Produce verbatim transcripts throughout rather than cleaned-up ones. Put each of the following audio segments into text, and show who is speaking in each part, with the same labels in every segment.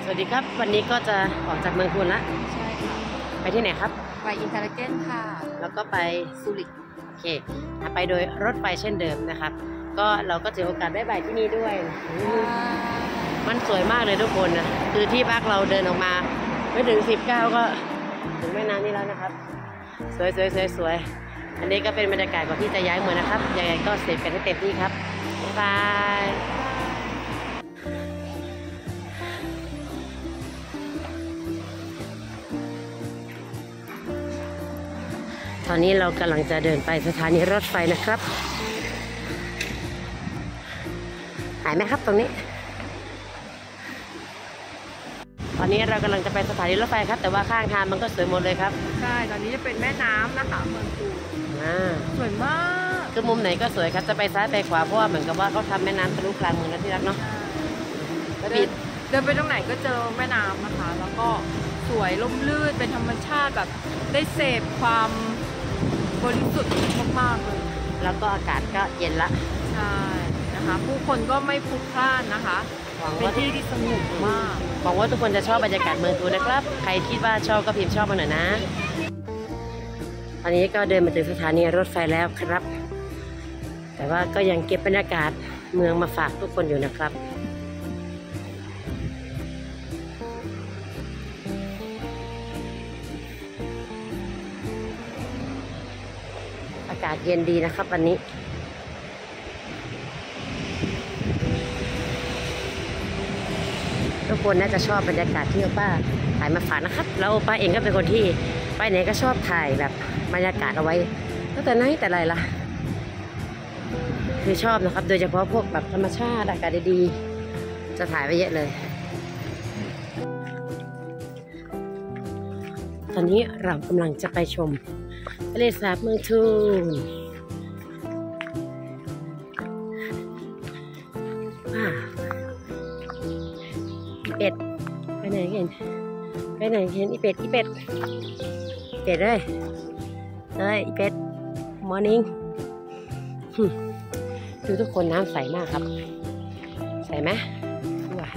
Speaker 1: วัสดีครับวันนี้ก็จะออกจากเมืองพุนละ
Speaker 2: ใช่ค่ะ
Speaker 1: ไปที่ไหนครับ
Speaker 2: ไปอินเทอร์เจนค่ะ
Speaker 1: แล้วก็ไป
Speaker 2: ซูริก
Speaker 1: โอเคไปโดยรถไฟเช่นเดิมนะครับก็เราก็ถือโอกาสบ๊ายบายที่นี่ด้วยมันสวยมากเลยทุกคนนะคือที่พักเราเดินออกมาไม่ถึงสิบเก้าก็ถึงแม่น้ำนี่แล้วนะครับสวยสวยสวยสวยอันนี้ก็เป็นบรรยากาศก่อนที่จะย้ายเมืองนะครับยังไงก็เสร็จกันให้เต็มที่ครับบ๊ายบายตอนนี้เรากำลังจะเดินไปสถานีรถไฟนะครับหายไหมครับตรงนี้ตอนนี้เรากำลังจะไปสถานีรถไฟครับแต่ว่าข้างทางมันก็สวยหมดเลยครับ
Speaker 2: ใช่ตอนนี้จะเป็นแม่น้ำนะคะเมืองปู
Speaker 1: อ่า
Speaker 2: สวยมาก
Speaker 1: คือมุมไหนก็สวยครับจะไปซ้ายไปขวาเพราะว่าเหมือนกับว่าเขาทำแม่น้ำทะลุกลางเมืองนะที่รักเนาะ
Speaker 2: เดินเดินไปตรงไหนก็เจอแม่น้ำนะคะแล้วก็สวยร่มรื่นเป็นธรรมชาติแบบได้เสพความบริสุทธิ์มากๆเลย
Speaker 1: แล้วก็อากาศก็เย็นละ
Speaker 2: ใช่นะคะผู้คนก็ไม่พลุกพล่านนะคะเป็นที่ที่สงบมาก
Speaker 1: หวังว่าทุกคนจะชอบบรรยากาศเมืองตูนะครับใครคิดว่าชอบก็พิมพ์ชอบมาหน่อยนะตอนนี้ก็เดินมาถึงสถานีรถไฟแล้วครับแต่ว่าก็ยังเก็บบรรยากาศเมืองมาฝากทุกคนอยู่นะครับอากาศเย็นดีนะครับวันนี้ทุกคนน่าจะชอบบรรยากาศที่ป้าถ่ายมาฝากนะครับแล้วป้าเองก็เป็นคนที่ไปไหนก็ชอบถ่ายแบบบรรยากาศเอาไว้ตั้งแต่ไหนแต่ไรล่ะคือชอบนะครับโดยเฉพาะพวกแบบธรรมชาติอากาศดีๆจะถ่ายไว้เยอะเลยตอนนี้เรากำลังจะไปชมทะเลสาบเมืองทูนว้าวอีเป็ดไปไหนเห็นไปไหนเห็นอีเป็ดอีเป็ดเป็ดเลยเฮ้ยอีเป็ดมอร์นิ่งดูทุกคนน้ำใสมากครับใสไหมว้า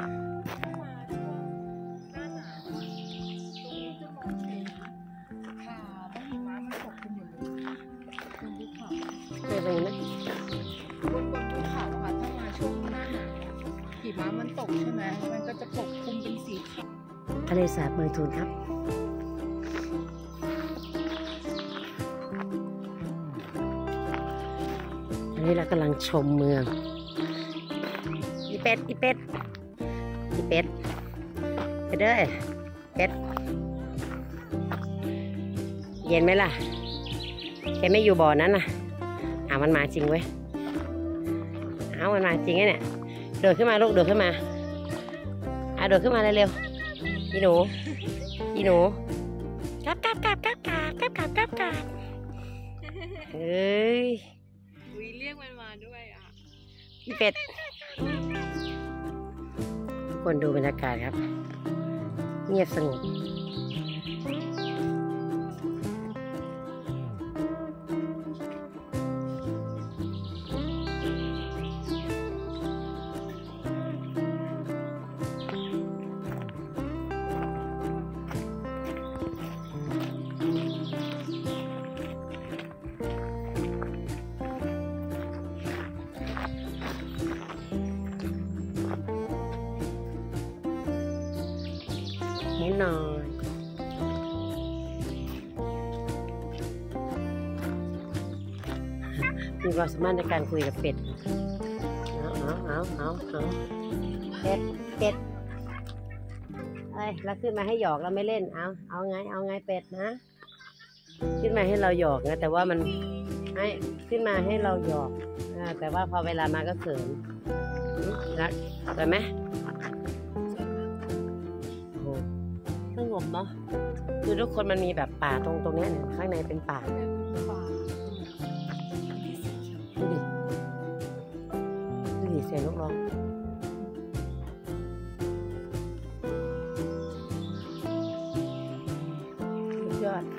Speaker 1: เคยไปไหม
Speaker 2: บนบนภูเขาค่ะถ้ามาช่วงหน้าหนาวหิมะมันตกใช่ไหมมันก็จะปกคลุมเป็นสีขาว
Speaker 1: ทะเลสาบเมืองทูนครับอันนี้เรากำลังชมเมืองอีเป็ดอีเป็ดอีเป็ดไปเด้อเป็ดเย็นไหมล่ะแกไม่อยู่บ่อนั้นน่ะอ้าวมันมาจริงเว้ยอ้าวมันมาจริงไงเนี่ยโดดขึ้นมาลูกโดดขึ้นมาอ่ะโดดขึ้นมาเร็วๆอีหนูอีหนูกลับกลับกลับกลับกลับกลับกลับกลับกลับเฮ้ย
Speaker 2: วิเรียกมันมาด้วยอ่ะ
Speaker 1: พี่เป็ดทุกคนดูบรรยากาศครับเงียบสงบนิดหน่อยมีความสามารถในการคุยกับเป็ดเอาเอาเอาเอาเป็ดเป็ดเอ้ยแล้วขึ้นมาให้หยอกเราไม่เล่นเอาเอาไงเอาไงเป็ดนะขึ้นมาให้เราหยอกนะแต่ว่ามันให้ขึ้นมาให้เราหยอกแต่ว่าพอเวลามาก็เขินรักได้ไหมสงบเนาะคือทุกคนมันมีแบบป่าตรงตรงนี้เนี่ยข้างในเป็นป่าดูดิดูดิเสียงนกร้องสุดยอด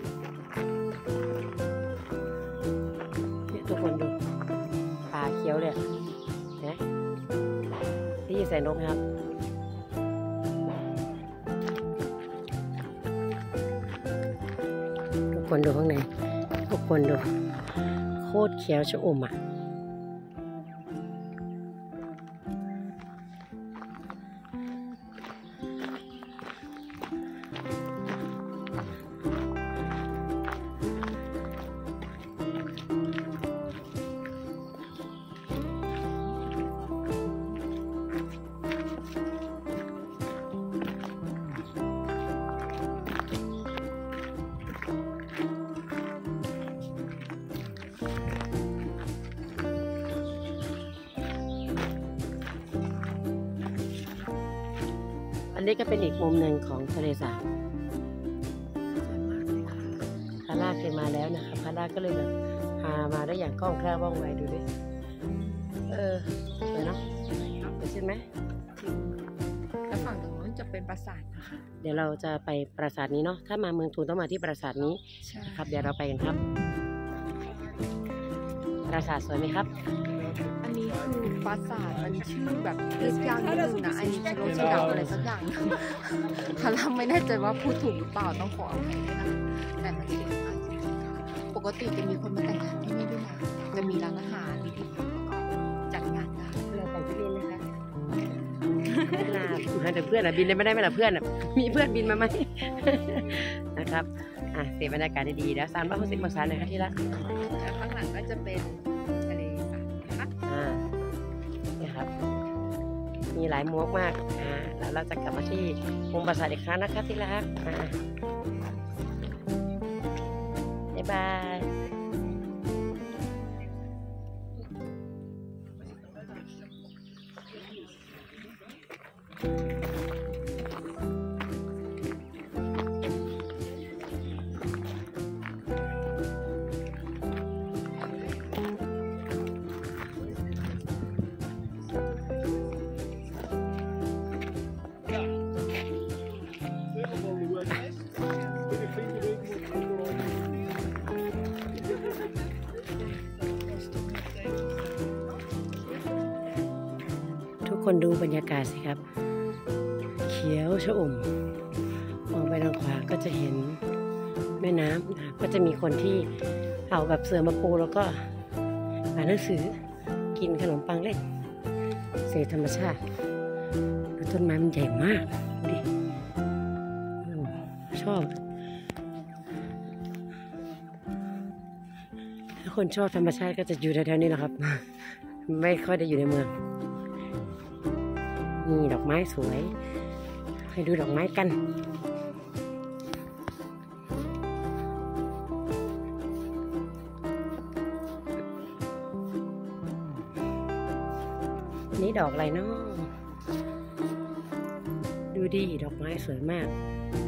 Speaker 1: นี่ทุกคนดูป่าเขียวเลยนะได้ยินเสียงนกไหมครับคนดูข้างในทุกคนดูโคตรเขียวชอุ่มอ่ะอันนี้ก็เป็นอีกมุมหนึ่งของทะเลสาบพาร่าเคยมาแล้วนะคะพาร่าก็เลยแบบพามาได้อย่างคล่องแคล่วว่องไวดูดิเออสวยเนาะใช่ไหม
Speaker 2: แล้วฝั่งตรงนู้นจะเป็นปราสาทนะคะ
Speaker 1: เดี๋ยวเราจะไปปราสาทนี้เนาะถ้ามาเมืองทูนต้องมาที่ปราสาทนี้
Speaker 2: ใช่
Speaker 1: ครับเดี๋ยวเราไปกันครับ ปราสาทสวยไหมครับ
Speaker 2: อันนี้คือปราสาทมันชื่อแบบเรียกยากนิดนึงนะอันนี้จะโรชิดาอะไรสักอย่างคาร่าไม่แน่ใจว่าพูดถูกหรือเปล่าต้องขออภัยด้วยนะแต่มันเสียงมากจริงๆค่ะปกติจะมีคนมาแต่งงานที่นี่ด้วยนะจะมีร้านอาหารมีที่พักแล้วก็จัดงานได้
Speaker 1: เราแต่งที่บินนะคะเวลาหาแต่เพื่อนอะบินเลยไม่ได้ไหมล่ะเพื่อนอะมีเพื่อนบินมาไหม นะครับอ่ะเสียบรรยากาศดีๆแล้วสามร้อยหกสิบองศาหน่อยค่ะที่รัก
Speaker 2: แล้วข้างหลังก็จะเป็นทะเลสาบนะคะ
Speaker 1: อ่านี่ครับ มีหลายมุกมากอ่าแล้วเราจะกลับมาที่มุมปราสาทอีกครั้งนะคะที่รักอ่าบ๊ายบาย ทุกคนดูบรรยากาศสิครับ เขียวชอุ่มมองไปทางขวาก็จะเห็นแม่น้ำนะครับก็จะมีคนที่เอาแบบเสื่อมาปูแล้วก็อ่านหนังสือกินขนมปังเล่นเสพธรรมชาติต้นไม้มันใหญ่มากดูดิโอ้ชอบถ้าคนชอบธรรมชาติก็จะอยู่แถวๆนี้นะครับ ไม่ค่อยได้อยู่ในเมืองมีดอกไม้สวยให้ดูดอกไม้กันนี่ดอกอะไรเนาะดูดิดอกไม้สวยมาก